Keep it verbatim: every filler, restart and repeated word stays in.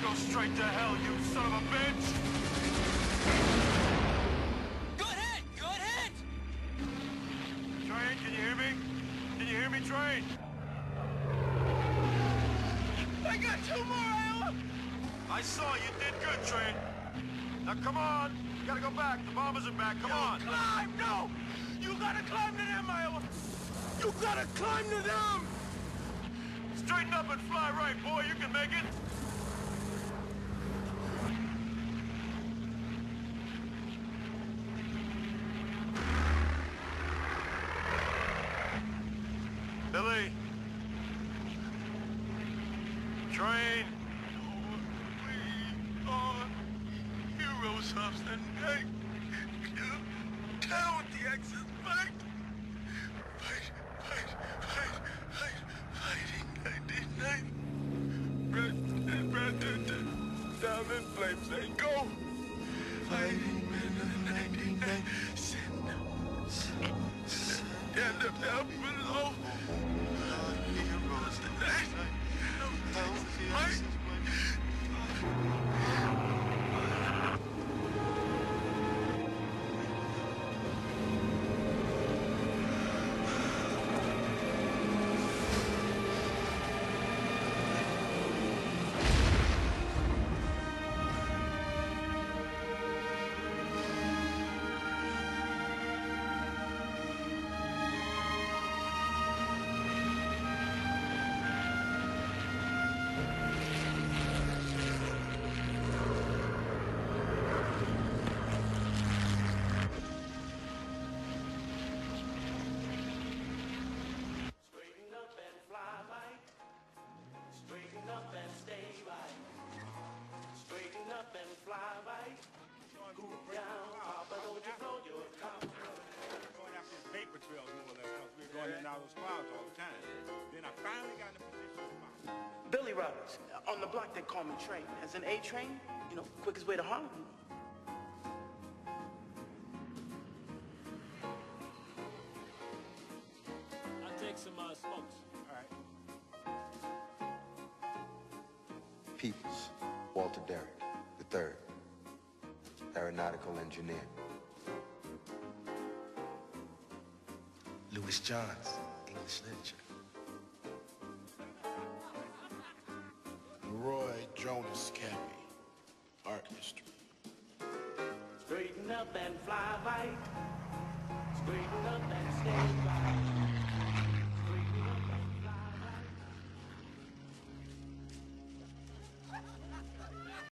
Go straight to hell, you son of a bitch! Good hit! Good hit! Train, can you hear me? Can you hear me, Train? I got two more, Iowa! I saw you did good, Train. Now come on. You gotta go back. The bombers are back. Come you on. Climb! No! You gotta climb to them, Iowa! You gotta climb to them! Straighten up and fly right, boy. You can make it. Billy. Train. We are heroes of the night. Down with the Axis fight. Fight, fight, fight, fight, fighting ninety-nine. Breath, breath, down in flames they go. Fighting men of ninety-nine. Send, send, stand up down below. Heroes tonight. Fight. Billy Roberts, on the block they call me Train. As an A train, you know, quickest way to Harlem. I'll take some uh, smokes. All right. Peoples, Walter Derrick, the third, aeronautical engineer. Louis Johns, English literature. Roy Jonas Cappy, art history. Straighten up and fly right. Straighten up and stay right.